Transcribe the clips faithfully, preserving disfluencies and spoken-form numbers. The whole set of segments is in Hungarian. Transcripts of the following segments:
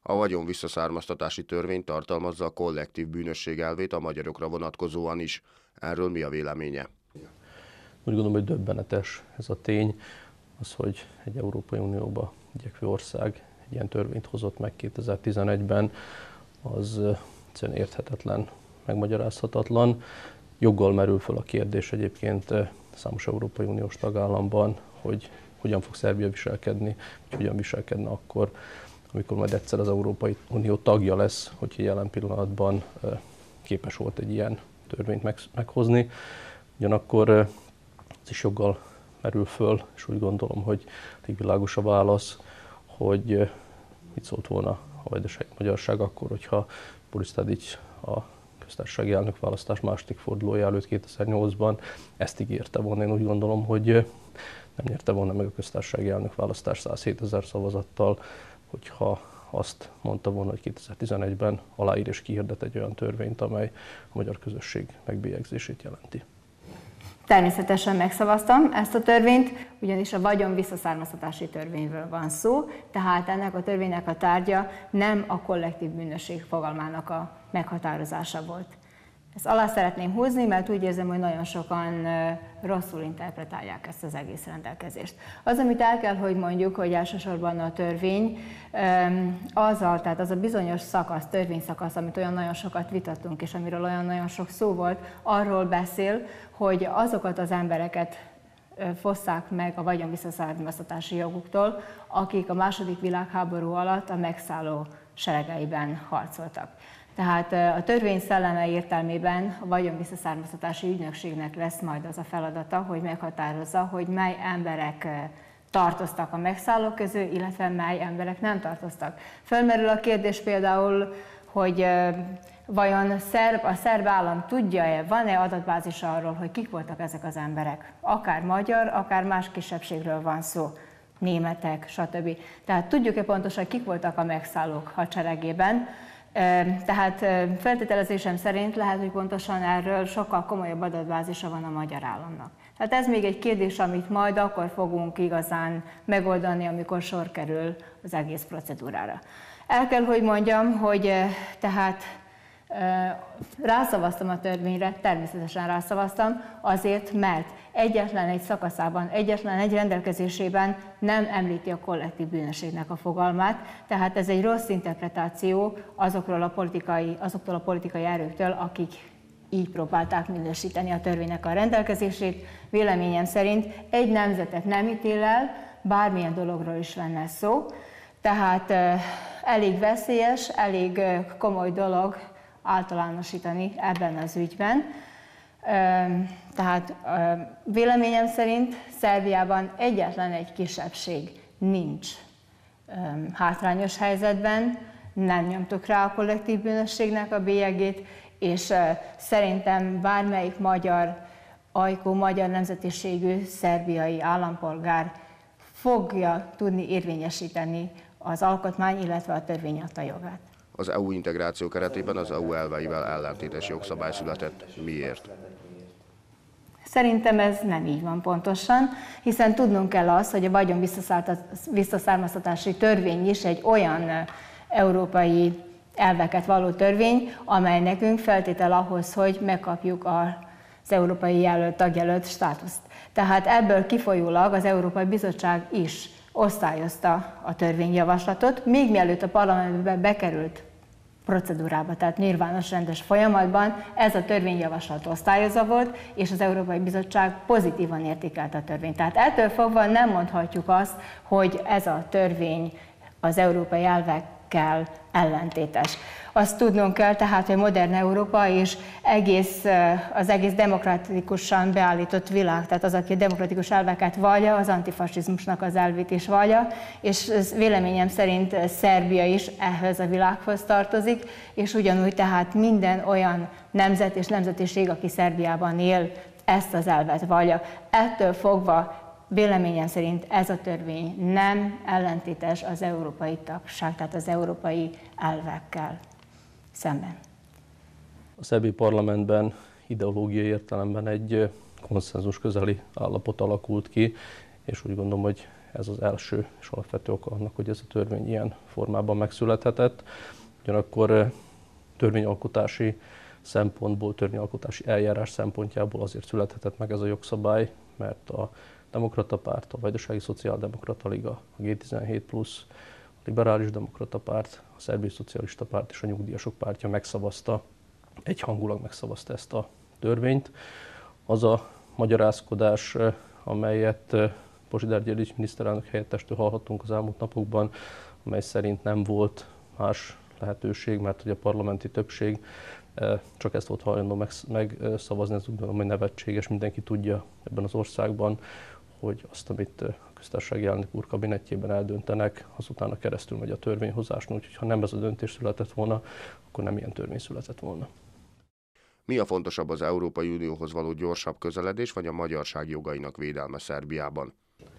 A vagyon visszaszármaztatási törvény tartalmazza a kollektív bűnösség elvét a magyarokra vonatkozóan is. Erről mi a véleménye? Úgy gondolom, hogy döbbenetes ez a tény, az, hogy egy Európai Unióba igyekvő ország egy ilyen törvényt hozott meg kétezer-tizenegyben, az egyszerűen érthetetlen, megmagyarázhatatlan. Joggal merül fel a kérdés egyébként számos Európai Uniós tagállamban, hogy hogyan fog Szerbia viselkedni, vagy hogyan viselkedne akkor, amikor majd egyszer az Európai Unió tagja lesz, hogyha jelen pillanatban képes volt egy ilyen törvényt meghozni. Ugyanakkor ez is joggal merül föl, és úgy gondolom, hogy elég világos a válasz, hogy mit szólt volna a vajdasági magyarság akkor, hogyha Boris Tadić a köztársasági elnökválasztás második fordulója előtt kétezer-nyolcban ezt ígérte volna. Én úgy gondolom, hogy nem nyerte volna meg a köztársasági elnökválasztás száz hét ezer szavazattal, hogyha azt mondta volna, hogy kétezer-tizenegyben aláír és kihirdet egy olyan törvényt, amely a magyar közösség megbélyegzését jelenti. Természetesen megszavaztam ezt a törvényt, ugyanis a vagyon visszaszármaztatási törvényről van szó, tehát ennek a törvénynek a tárgya nem a kollektív bűnösség fogalmának a meghatározása volt. Ezt alá szeretném húzni, mert úgy érzem, hogy nagyon sokan rosszul interpretálják ezt az egész rendelkezést. Az, amit el kell, hogy mondjuk, hogy elsősorban a törvény, az a, tehát az a bizonyos szakasz, törvényszakasz, amit olyan nagyon sokat vitattunk, és amiről olyan nagyon sok szó volt, arról beszél, hogy azokat az embereket fosszák meg a vagyon visszaszármaztatási joguktól, akik a második világháború alatt a megszálló seregeiben harcoltak. Tehát a törvény szelleme értelmében a vagyon visszaszármaztatási ügynökségnek lesz majd az a feladata, hogy meghatározza, hogy mely emberek tartoztak a megszállók közül, illetve mely emberek nem tartoztak. Fölmerül a kérdés például, hogy vajon szerb, a szerb állam tudja-e, van-e adatbázis arról, hogy kik voltak ezek az emberek? Akár magyar, akár más kisebbségről van szó, németek, stb. Tehát tudjuk-e pontosan, kik voltak a megszállók hadseregében? Tehát feltételezésem szerint lehet, hogy pontosan erről sokkal komolyabb adatbázisa van a magyar államnak. Tehát ez még egy kérdés, amit majd akkor fogunk igazán megoldani, amikor sor kerül az egész procedúrára. El kell, hogy mondjam, hogy tehát rászavaztam a törvényre, természetesen rászavaztam, azért, mert egyetlen egy szakaszában, egyetlen egy rendelkezésében nem említi a kollektív bűnösségnek a fogalmát, tehát ez egy rossz interpretáció azokról a politikai, azoktól a politikai erőktől, akik így próbálták minősíteni a törvénynek a rendelkezését. Véleményem szerint egy nemzetet nem ítél el, bármilyen dologról is lenne szó, tehát elég veszélyes, elég komoly dolog általánosítani ebben az ügyben. Tehát véleményem szerint Szerbiában egyetlen egy kisebbség nincs hátrányos helyzetben, nem nyomtuk rá a kollektív bűnösségnek a bélyegét, és szerintem bármelyik magyar, ajkú, magyar nemzetiségű szerbiai állampolgár fogja tudni érvényesíteni az alkotmány, illetve a törvény adta jogát. Az é u integráció keretében az é u elveivel ellentétes jogszabály született. Miért? Szerintem ez nem így van pontosan, hiszen tudnunk kell azt, hogy a vagyon visszaszármaztatási törvény is egy olyan európai elveket való törvény, amely nekünk feltétel ahhoz, hogy megkapjuk az európai jelölt, tagjelölt státuszt. Tehát ebből kifolyólag az Európai Bizottság is osztályozta a törvényjavaslatot, még mielőtt a parlamentbe bekerült procedúrába, tehát nyilvános rendes folyamatban ez a törvényjavaslat osztályozva volt, és az Európai Bizottság pozitívan értékelte a törvényt. Tehát ettől fogva nem mondhatjuk azt, hogy ez a törvény az európai elvekkel ellentétes. Azt tudnunk kell tehát, hogy modern Európa és egész, az egész demokratikusan beállított világ, tehát az, aki a demokratikus elveket vallja, az antifasizmusnak az elvét is vallja, és véleményem szerint Szerbia is ehhez a világhoz tartozik, és ugyanúgy tehát minden olyan nemzet és nemzetiség, aki Szerbiában él, ezt az elvet vallja. Ettől fogva véleményem szerint ez a törvény nem ellentétes az európai tagság, tehát az európai elvekkel szemben. A szerb parlamentben ideológiai értelemben egy konszenzus közeli állapot alakult ki, és úgy gondolom, hogy ez az első és alapvető oka annak, hogy ez a törvény ilyen formában megszülethetett. Ugyanakkor törvényalkotási szempontból, törvényalkotási eljárás szempontjából azért születhetett meg ez a jogszabály, mert a Demokrata Párt, a Vajdasági Szociáldemokrata Liga, a G tizenhét plusz, a Liberális Demokrata Párt, a Szerbiai Szocialista Párt és a Nyugdíjasok Pártja megszavazta, egyhangulag megszavazta ezt a törvényt. Az a magyarázkodás, amelyet Božidar Đelić miniszterelnök helyettestől hallhattunk az elmúlt napokban, amely szerint nem volt más lehetőség, mert hogy a parlamenti többség csak ezt volt hajlandó megszavazni, ez úgy gondolom, hogy nevetséges. Mindenki tudja ebben az országban, hogy azt, amit a köztársasági elnök úr kabinettjében eldöntenek, azután a keresztül megy a törvényhozáson, úgyhogy ha nem ez a döntés született volna, akkor nem ilyen törvény született volna. Mi a fontosabb, az Európai Unióhoz való gyorsabb közeledés, vagy a magyarság jogainak védelme Szerbiában?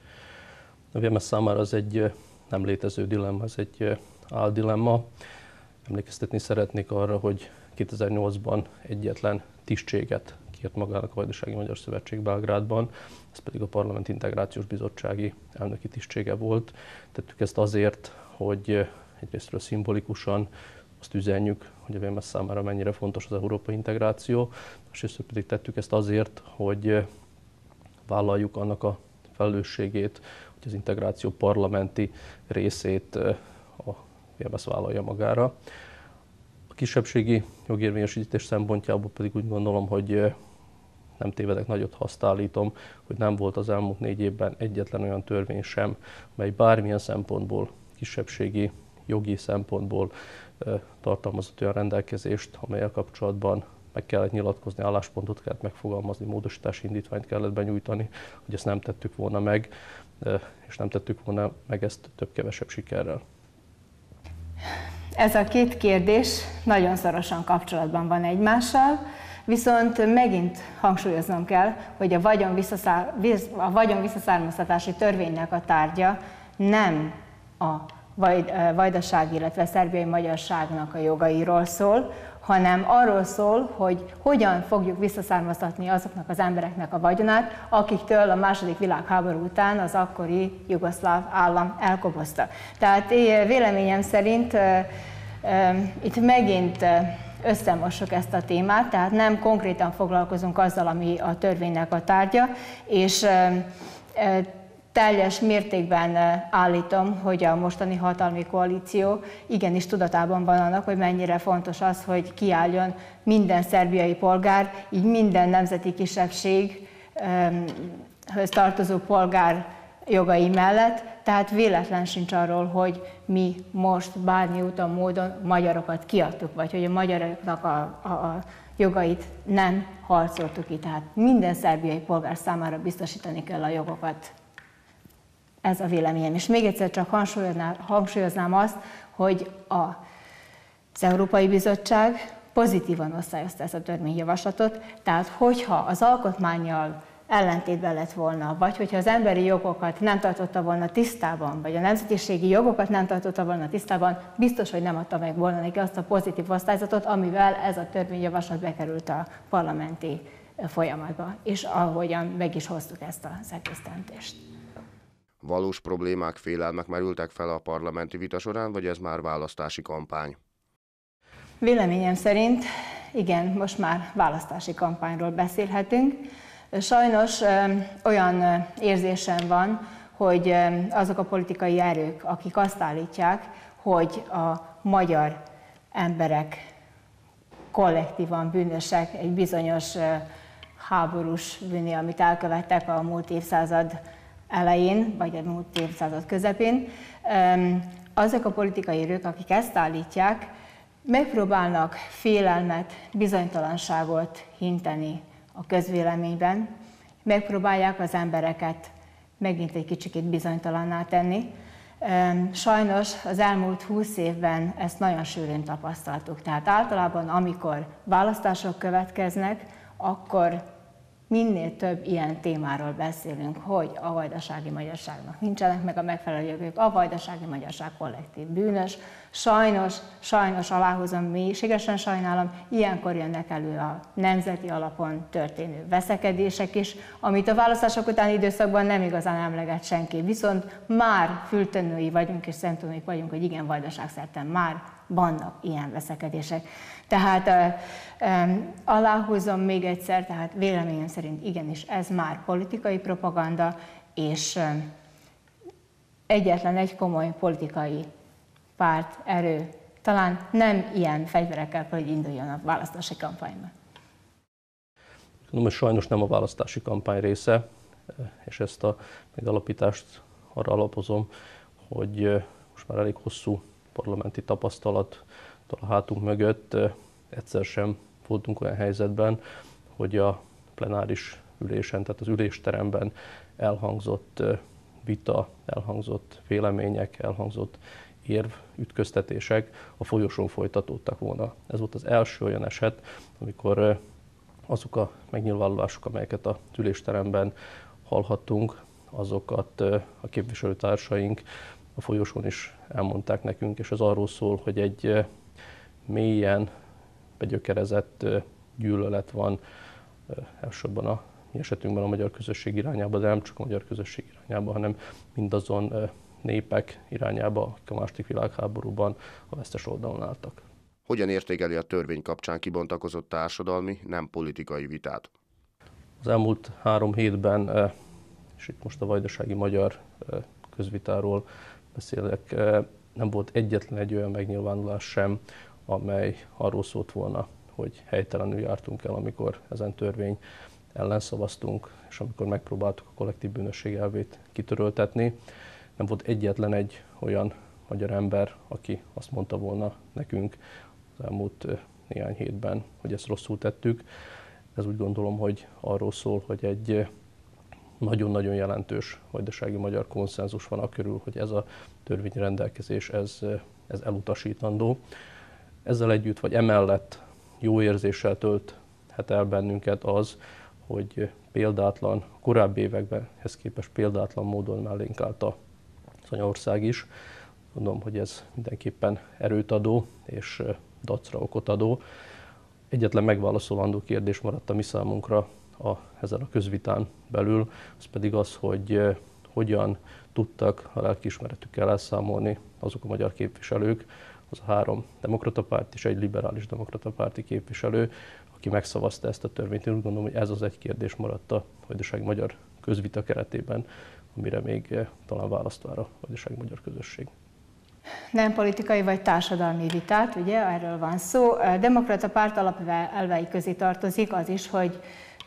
A vé em es számára az egy nem létező dilemma, ez egy áldilemma. Emlékeztetni szeretnék arra, hogy kétezer-nyolcban egyetlen tisztséget kért magának a Vajdasági Magyar Szövetség Belgrádban, ez pedig a Parlament Integrációs Bizottsági elnöki tisztsége volt. Tettük ezt azért, hogy egyrésztről szimbolikusan azt üzenjük, hogy a vé em es számára mennyire fontos az európai integráció, másrészt pedig tettük ezt azért, hogy vállaljuk annak a felelősségét, hogy az integráció parlamenti részét a vé em es vállalja magára. A kisebbségi jogérvényesítés szempontjából pedig úgy gondolom, hogy nem tévedek nagyot, ha azt állítom, hogy nem volt az elmúlt négy évben egyetlen olyan törvény sem, mely bármilyen szempontból, kisebbségi jogi szempontból tartalmazott olyan rendelkezést, amellyel kapcsolatban meg kellett nyilatkozni, álláspontot kellett megfogalmazni, módosítási indítványt kellett benyújtani, hogy ezt nem tettük volna meg, és nem tettük volna meg ezt több-kevesebb sikerrel. Ez a két kérdés nagyon szorosan kapcsolatban van egymással, viszont megint hangsúlyoznom kell, hogy a vagyon, visszaszár, a vagyon visszaszármaztatási törvénynek a tárgya nem a vajdaság, illetve szerbiai magyarságnak a jogairól szól, hanem arról szól, hogy hogyan fogjuk visszaszármaztatni azoknak az embereknek a vagyonát, akiktől a második világháború után az akkori jugoszláv állam elkobozta. Tehát véleményem szerint uh, uh, itt megint összemossuk ezt a témát, tehát nem konkrétan foglalkozunk azzal, ami a törvénynek a tárgya, és uh, uh, teljes mértékben állítom, hogy a mostani hatalmi koalíció igenis tudatában van annak, hogy mennyire fontos az, hogy kiálljon minden szerbiai polgár, így minden nemzeti kisebbséghöz tartozó polgár jogai mellett, tehát véletlen sincs arról, hogy mi most bármi úton, módon magyarokat kiadtuk, vagy hogy a magyaroknak a, a, a jogait nem harcoltuk ki. Tehát minden szerbiai polgár számára biztosítani kell a jogokat. Ez a véleményem. És még egyszer csak hangsúlyoznám azt, hogy az Európai Bizottság pozitívan osztályozta ezt a törvényjavaslatot, tehát hogyha az alkotmánnyal ellentétben lett volna, vagy hogyha az emberi jogokat nem tartotta volna tisztában, vagy a nemzetiségi jogokat nem tartotta volna tisztában, biztos, hogy nem adta meg volna neki azt a pozitív osztályzatot, amivel ez a törvényjavaslat bekerült a parlamenti folyamatba, és ahogyan meg is hoztuk ezt az egész döntést. Valós problémák, félelmek merültek fel a parlamenti vita során, vagy ez már választási kampány? Véleményem szerint igen, most már választási kampányról beszélhetünk. Sajnos olyan érzésem van, hogy azok a politikai erők, akik azt állítják, hogy a magyar emberek kollektívan bűnösek egy bizonyos háborús bűné, amit elkövettek a múlt évszázad elején, vagy a múlt évszázad közepén. Azok a politikai erők, akik ezt állítják, megpróbálnak félelmet, bizonytalanságot hinteni a közvéleményben, megpróbálják az embereket megint egy kicsikét bizonytalanná tenni. Sajnos az elmúlt húsz évben ezt nagyon sűrűn tapasztaltuk. Tehát általában, amikor választások következnek, akkor minél több ilyen témáról beszélünk, hogy a vajdasági magyarságnak nincsenek meg a megfelelő jogok, a vajdasági magyarság kollektív bűnös. Sajnos, sajnos aláhozom, mélységesen sajnálom, ilyenkor jönnek elő a nemzeti alapon történő veszekedések is, amit a választások utáni időszakban nem igazán emleget senki. Viszont már fültanúi vagyunk és szemtanúi vagyunk, hogy igen, vajdaságszerte már vannak ilyen veszekedések. Tehát uh, um, aláhúzom még egyszer, tehát véleményem szerint igenis ez már politikai propaganda, és um, egyetlen egy komoly politikai párt, erő talán nem ilyen fegyverekkel kell, hogy induljon a választási kampányban. Tudom, hogy sajnos nem a választási kampány része, és ezt a megalapítást arra alapozom, hogy most már elég hosszú parlamenti tapasztalat a hátunk mögött egyszer sem voltunk olyan helyzetben, hogy a plenáris ülésen, tehát az ülésteremben elhangzott vita, elhangzott vélemények, elhangzott érv, ütköztetések a folyosón folytatódtak volna. Ez volt az első olyan eset, amikor azok a megnyilvánulások, amelyeket a ülésteremben hallhattunk, azokat a képviselőtársaink a folyosón is elmondták nekünk, és ez arról szól, hogy egy mélyen begyökerezett gyűlölet van elsősorban a mi esetünkben a magyar közösség irányába, de nem csak a magyar közösség irányába, hanem mindazon népek irányába, akik a második világháborúban a vesztes oldalon álltak. Hogyan értékeli a törvény kapcsán kibontakozott társadalmi, nem politikai vitát? Az elmúlt három hétben, és itt most a vajdasági magyar közvitáról beszélek, nem volt egyetlen egy olyan megnyilvánulás sem, amely arról szólt volna, hogy helytelenül jártunk el, amikor ezen törvény ellen szavaztunk, és amikor megpróbáltuk a kollektív bűnösség elvét kitöröltetni. Nem volt egyetlen egy olyan magyar ember, aki azt mondta volna nekünk az elmúlt néhány hétben, hogy ezt rosszul tettük. Ez úgy gondolom, hogy arról szól, hogy egy nagyon-nagyon jelentős vajdasági magyar konszenzus van a körül, hogy ez a törvényrendelkezés ez, ez elutasítandó. Ezzel együtt, vagy emellett jó érzéssel tölthet el bennünket az, hogy példátlan, korábbi évekbenhez képest példátlan módon mellénk állt az anyaország is. Gondolom, hogy ez mindenképpen erőt adó és dacra okot adó. Egyetlen megválaszolandó kérdés maradt a mi számunkra a, ezen a közvitán belül, az pedig az, hogy hogyan tudtak a lelkiismeretükkel elszámolni azok a magyar képviselők, az a három demokrata párt és egy liberális demokrata párti képviselő, aki megszavazta ezt a törvényt. Én úgy gondolom, hogy ez az egy kérdés maradt a vajdasági magyar közvita keretében, amire még talán választ vár a vajdasági magyar közösség. Nem politikai vagy társadalmi vitát, ugye, erről van szó. A demokrata párt alapelvei közé tartozik az is, hogy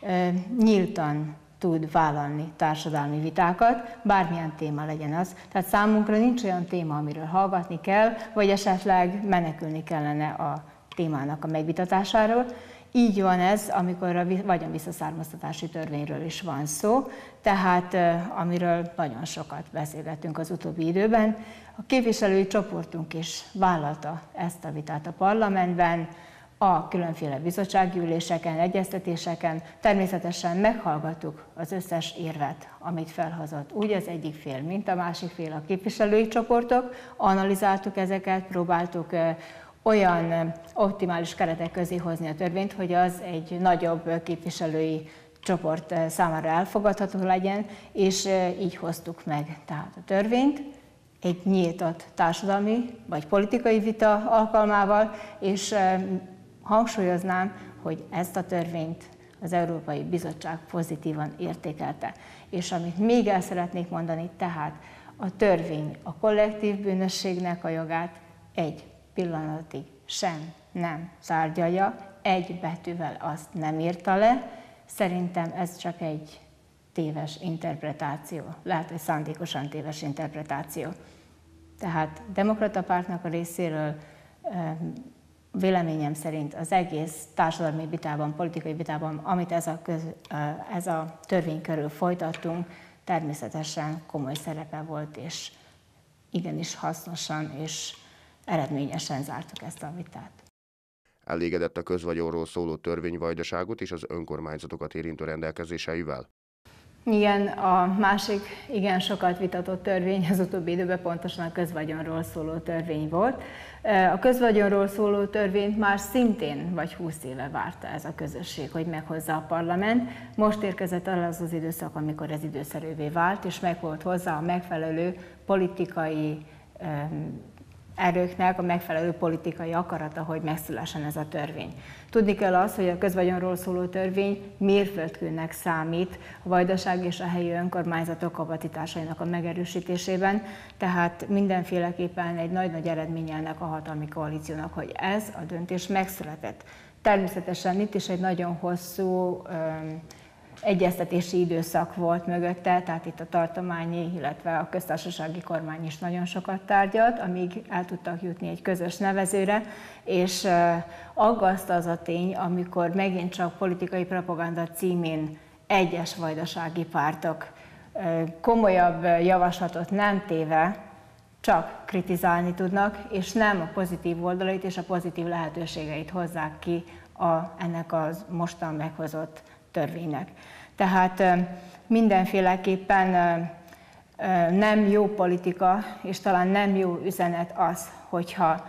nyíltan tud vállalni társadalmi vitákat, bármilyen téma legyen az. Tehát számunkra nincs olyan téma, amiről hallgatni kell, vagy esetleg menekülni kellene a témának a megvitatásáról. Így van ez, amikor a vagyonvisszaszármaztatási törvényről is van szó, tehát amiről nagyon sokat beszélgettünk az utóbbi időben. A képviselői csoportunk is vállalta ezt a vitát a parlamentben, a különféle bizottsági üléseken, egyeztetéseken. Természetesen meghallgattuk az összes érvet, amit felhozott úgy az egyik fél, mint a másik fél, a képviselői csoportok. Analizáltuk ezeket, próbáltuk olyan optimális keretek közé hozni a törvényt, hogy az egy nagyobb képviselői csoport számára elfogadható legyen, és így hoztuk meg tehát a törvényt egy nyitott társadalmi vagy politikai vita alkalmával, és hangsúlyoznám, hogy ezt a törvényt az Európai Bizottság pozitívan értékelte. És amit még el szeretnék mondani, tehát a törvény a kollektív bűnösségnek a jogát egy pillanatig sem nem tárgyalja, egy betűvel azt nem írta le. Szerintem ez csak egy téves interpretáció, lehet, hogy szándékosan téves interpretáció. Tehát a demokrata pártnak a részéről véleményem szerint az egész társadalmi vitában, politikai vitában, amit ez a, köz, ez a törvény körül folytattunk, természetesen komoly szerepe volt, és igenis hasznosan és eredményesen zártuk ezt a vitát. Elégedett a közvagyonról szóló törvény Vajdaságot és az önkormányzatokat érintő rendelkezéseivel? Igen, a másik igen sokat vitatott törvény az utóbbi időben pontosan a közvagyonról szóló törvény volt. A közvagyonról szóló törvényt már szintén vagy húsz éve várta ez a közösség, hogy meghozza a parlament. Most érkezett el az az időszak, amikor ez időszerűvé vált, és meg volt hozzá a megfelelő politikai erőknek a megfelelő politikai akarata, hogy megszülessen ez a törvény. Tudni kell azt, hogy a közvagyonról szóló törvény mérföldkőnek számít a Vajdaság és a helyi önkormányzatok kapacitásainak a megerősítésében, tehát mindenféleképpen egy nagy-nagy eredménye ennek a hatalmi koalíciónak, hogy ez a döntés megszületett. Természetesen itt is egy nagyon hosszú öm, egyeztetési időszak volt mögötte, tehát itt a tartományi, illetve a köztársasági kormány is nagyon sokat tárgyalt, amíg el tudtak jutni egy közös nevezőre, és aggaszt az a tény, amikor megint csak politikai propaganda címén egyes vajdasági pártok komolyabb javaslatot nem téve csak kritizálni tudnak, és nem a pozitív oldalait és a pozitív lehetőségeit hozzák ki a, ennek a mostan meghozott törvénynek. Tehát mindenféleképpen nem jó politika, és talán nem jó üzenet az, hogyha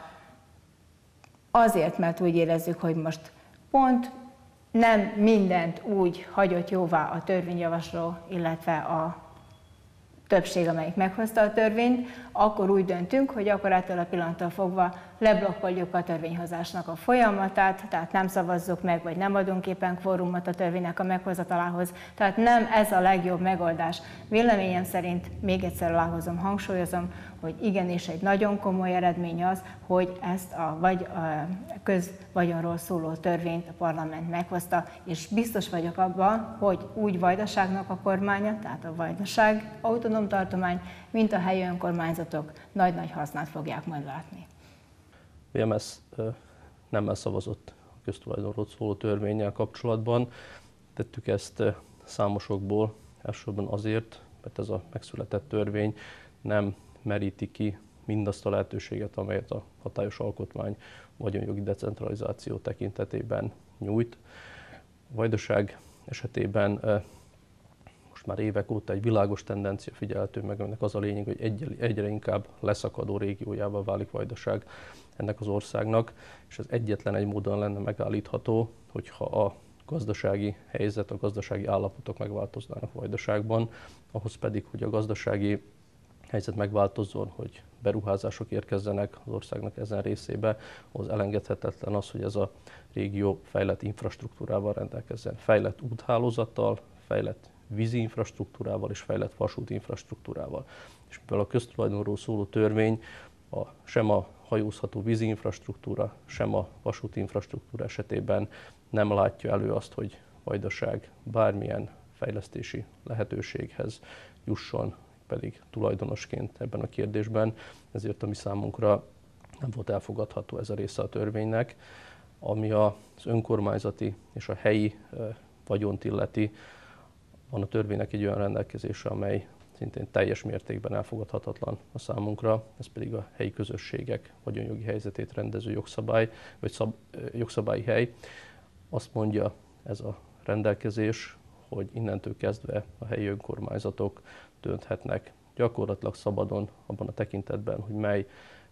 azért, mert úgy érezzük, hogy most pont nem mindent úgy hagyott jóvá a törvényjavasló, illetve a többség, amelyik meghozta a törvényt, akkor úgy döntünk, hogy akkor ettől a pillanattól fogva leblokkoljuk a törvényhozásnak a folyamatát, tehát nem szavazzuk meg, vagy nem adunk éppen kvórumot a törvénynek a meghozatalához. Tehát nem ez a legjobb megoldás. Véleményem szerint, még egyszer aláhozom, hangsúlyozom, hogy igenis egy nagyon komoly eredmény az, hogy ezt a, vagy a közvagyonról szóló törvényt a parlament meghozta, és biztos vagyok abban, hogy úgy Vajdaságnak a kormánya, tehát a Vajdaság autonóm tartomány, mint a helyi önkormányzatok nagy-nagy hasznát fogják majd látni. vé em es nemmel szavazott a köztulajdonról szóló törvénnyel kapcsolatban. Tettük ezt számosokból, elsősorban azért, mert ez a megszületett törvény nem meríti ki mindazt a lehetőséget, amelyet a hatályos alkotmány vagyonjogi decentralizáció tekintetében nyújt. A Vajdaság esetében most már évek óta egy világos tendencia figyelhető meg, ennek az a lényeg, hogy egyre inkább leszakadó régiójává válik Vajdaság ennek az országnak, és ez egyetlen egy módon lenne megállítható, hogyha a gazdasági helyzet, a gazdasági állapotok megváltoznának Vajdaságban, ahhoz pedig, hogy a gazdasági helyzet megváltozzon, hogy beruházások érkezzenek az országnak ezen részébe, ahhoz elengedhetetlen az, hogy ez a régió fejlett infrastruktúrával rendelkezzen, fejlett úthálózattal, fejlett vízi infrastruktúrával és fejlett vasúti infrastruktúrával. És mivel a köztulajdonról szóló törvény a, sem a hajózható vízi infrastruktúra, sem a vasúti infrastruktúra esetében nem látja elő azt, hogy Vajdaság bármilyen fejlesztési lehetőséghez jusson, pedig tulajdonosként ebben a kérdésben, ezért a mi számunkra nem volt elfogadható ez a része a törvénynek. Ami az önkormányzati és a helyi vagyont illeti, van a törvénynek egy olyan rendelkezése, amely szintén teljes mértékben elfogadhatatlan a számunkra, ez pedig a helyi közösségek vagyonjogi helyzetét rendező jogszabály, vagy szab, jogszabályi hely. Azt mondja ez a rendelkezés, hogy innentől kezdve a helyi önkormányzatok dönthetnek gyakorlatilag szabadon abban a tekintetben, hogy mely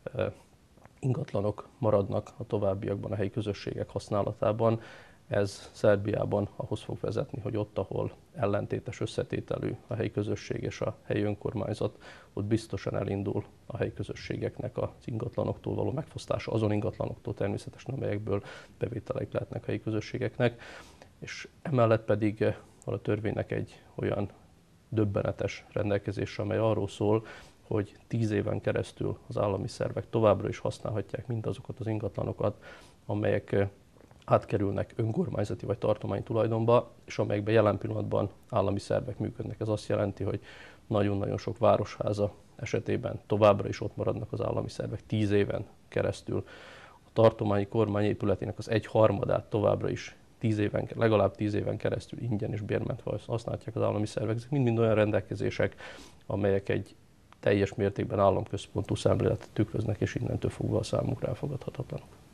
ingatlanok maradnak a továbbiakban a helyi közösségek használatában. Ez Szerbiában ahhoz fog vezetni, hogy ott, ahol ellentétes összetételű a helyi közösség és a helyi önkormányzat, ott biztosan elindul a helyi közösségeknek az ingatlanoktól való megfosztása, azon ingatlanoktól természetesen, amelyekből bevételeik lehetnek a helyi közösségeknek. És emellett pedig van a törvénynek egy olyan döbbenetes rendelkezése, amely arról szól, hogy tíz éven keresztül az állami szervek továbbra is használhatják mindazokat az ingatlanokat, amelyek átkerülnek önkormányzati vagy tartományi tulajdonba, és amelyekben jelen pillanatban állami szervek működnek. Ez azt jelenti, hogy nagyon-nagyon sok városháza esetében továbbra is ott maradnak az állami szervek tíz éven keresztül. A tartományi kormány épületének az egy harmadát továbbra is tíz éven, legalább tíz éven keresztül ingyen és bérmentve használják az állami szervek. Ezek mind-mind olyan rendelkezések, amelyek egy teljes mértékben államközpontú szemléletet tükröznek, és innentől fogva a számunkra elfogadhatatlanok.